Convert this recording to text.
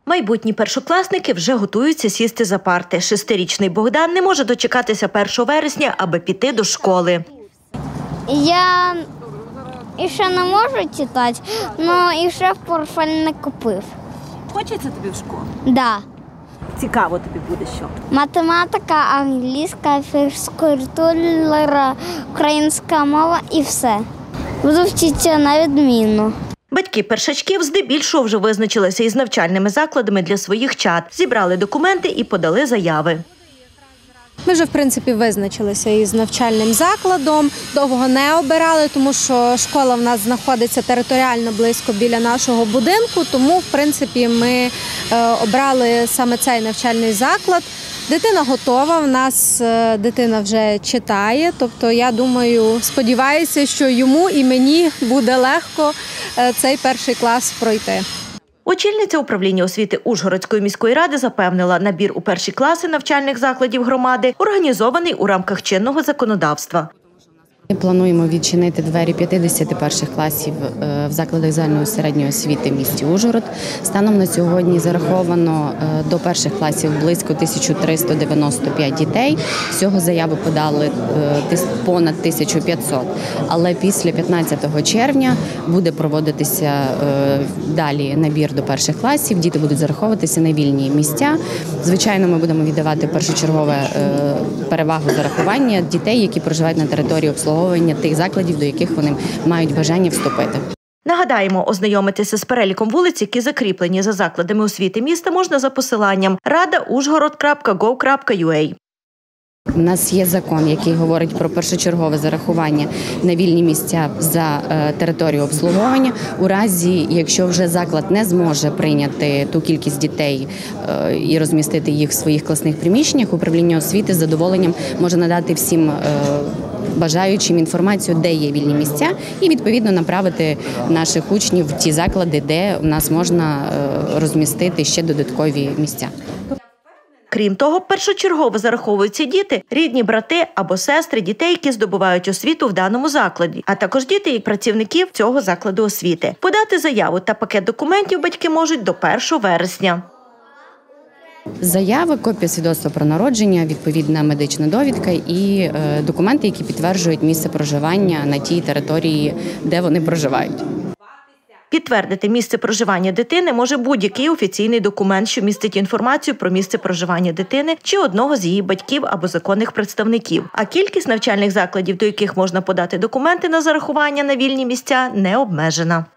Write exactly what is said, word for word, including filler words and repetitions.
Майбутні першокласники вже готуються сісти за парти. Шестирічний Богдан не може дочекатися першого вересня, аби піти до школи. Я ще не можу читати, але ще в портфель не купив. Хочеться тобі в школу? Так. Да. Цікаво тобі буде що? Математика, англійська, фізкультура, українська мова і все. Буду вчитися на відмінно. Батьки першачків здебільшого вже визначилися із навчальними закладами для своїх чад, зібрали документи і подали заяви. Ми вже, в принципі, визначилися із навчальним закладом, довго не обирали, тому що школа в нас знаходиться територіально близько біля нашого будинку, тому, в принципі, ми обрали саме цей навчальний заклад. Дитина готова, в нас дитина вже читає, тобто я думаю, сподіваюся, що йому і мені буде легко цей перший клас пройти. Очільниця управління освіти Ужгородської міської ради запевнила, набір у перші класи навчальних закладів громади організований у рамках чинного законодавства. Ми плануємо відчинити двері п'ятдесят перших класів в закладах загальної середньої освіти в місті Ужгород. Станом на сьогодні зараховано до перших класів близько тисяча триста дев'яносто п'ять дітей. Всього заяви подали понад тисяча п'ятсот. Але після п'ятнадцятого червня буде проводитися далі набір до перших класів. Діти будуть зараховуватися на вільні місця. Звичайно, ми будемо віддавати першочергове перевагу зарахування дітей, які проживають на території обслуговування тих закладів, до яких вони мають бажання вступити. Нагадаємо, ознайомитися з переліком вулиць, які закріплені за закладами освіти міста, можна за посиланням рада ужгород крапка гов крапка ю а. У нас є закон, який говорить про першочергове зарахування на вільні місця за територію обслуговування. У разі, якщо вже заклад не зможе прийняти ту кількість дітей і розмістити їх в своїх класних приміщеннях, управління освіти з задоволенням може надати всім бажаючим інформацію, де є вільні місця, і відповідно направити наших учнів в ті заклади, де у нас можна розмістити ще додаткові місця. Крім того, першочергово зараховуються діти, рідні брати або сестри дітей, які здобувають освіту в даному закладі, а також діти і працівників цього закладу освіти. Подати заяву та пакет документів батьки можуть до першого вересня. Заяви, копія свідоцтва про народження, відповідна медична довідка і документи, які підтверджують місце проживання на тій території, де вони проживають. Підтвердити місце проживання дитини може будь-який офіційний документ, що містить інформацію про місце проживання дитини чи одного з її батьків або законних представників. А кількість навчальних закладів, до яких можна подати документи на зарахування на вільні місця, не обмежена.